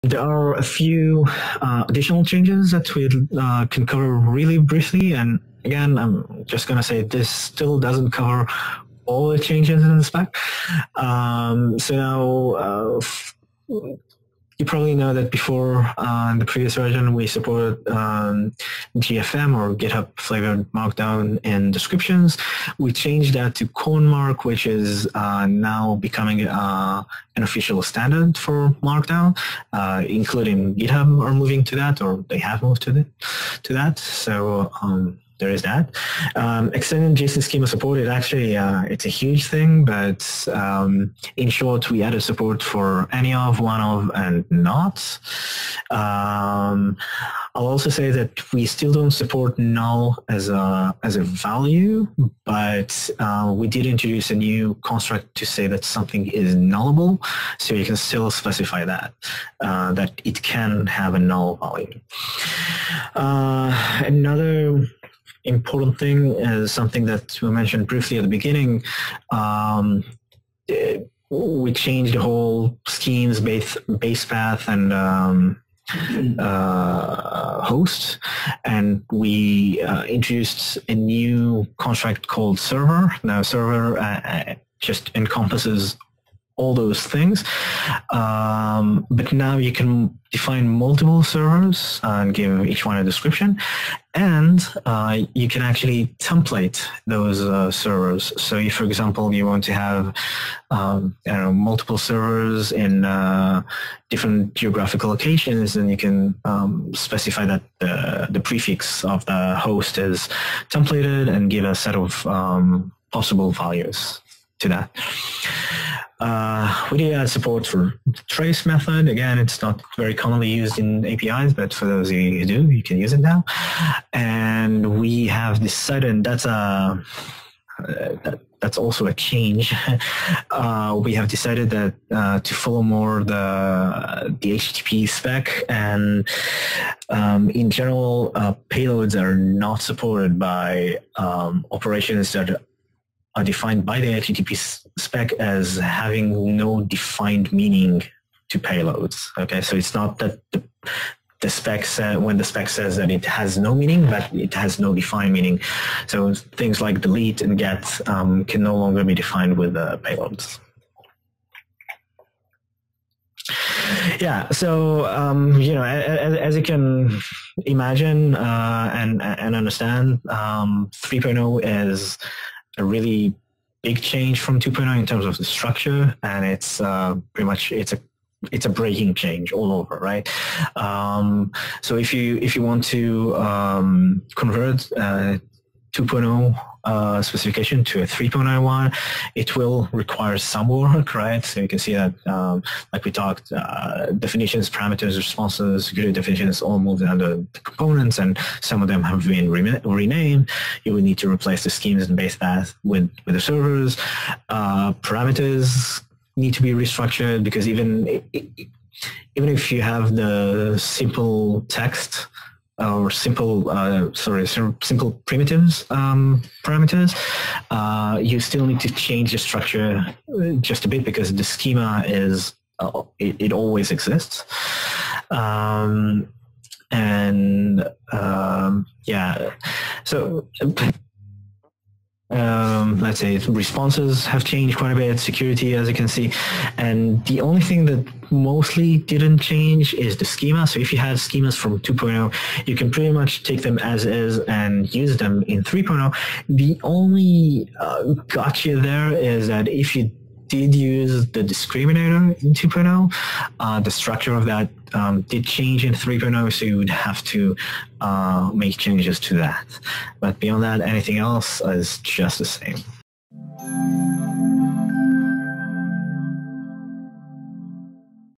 There are a few additional changes that we can cover really briefly. And again, I'm just going to say this still doesn't cover all the changes in the spec. So now you probably know that before in the previous version we supported GFM or GitHub flavored Markdown in descriptions. We changed that to CommonMark, which is now becoming an official standard for Markdown, including GitHub are moving to that, or they have moved to that. So there is that. Extended JSON Schema support is actually, it's a huge thing, but in short, we added support for any of, one of, and not. I'll also say that we still don't support null as a value, but we did introduce a new construct to say that something is nullable, so you can still specify that it can have a null value. Another important thing is something that we mentioned briefly at the beginning. We changed the whole schemes base path and host, and we introduced a new construct called server. Now server just encompasses all those things, but now you can define multiple servers and give each one a description, and you can actually template those servers. So if, for example, you want to have multiple servers in different geographical locations, then you can specify that the prefix of the host is templated and give a set of possible values to that. We did add support for the trace method. Again, it's not very commonly used in APIs, but for those of you who do, you can use it now. And we have decided, and that's also a change. We have decided that to follow more the HTTP spec, and in general, payloads are not supported by operations that are defined by the HTTP spec as having no defined meaning to payloads. Okay, so it's not that the spec when the spec says that it has no meaning, but it has no defined meaning. So things like delete and get can no longer be defined with payloads. Yeah, so as you can imagine and understand, 3.0 is a really big change from 2.0 in terms of the structure, and it's pretty much it's a breaking change all over, right? So if you want to convert 2.0 specification to a 3.0 one, it will require some work, right? So you can see that, like we talked, definitions, parameters, responses, security definitions all moved under the components, and some of them have been renamed. You will need to replace the schemes and base path with the servers. Parameters need to be restructured, because even if you have the simple text or simple primitives parameters, you still need to change the structure just a bit, because the schema is it always exists. Yeah, so let's say responses have changed quite a bit, security, as you can see, and the only thing that mostly didn't change is the schema. So if you had schemas from 2.0, you can pretty much take them as is and use them in 3.0. The only gotcha there is that if you did use the discriminator in 2.0, the structure of that did change in 3.0, so you would have to make changes to that. But beyond that, anything else is just the same.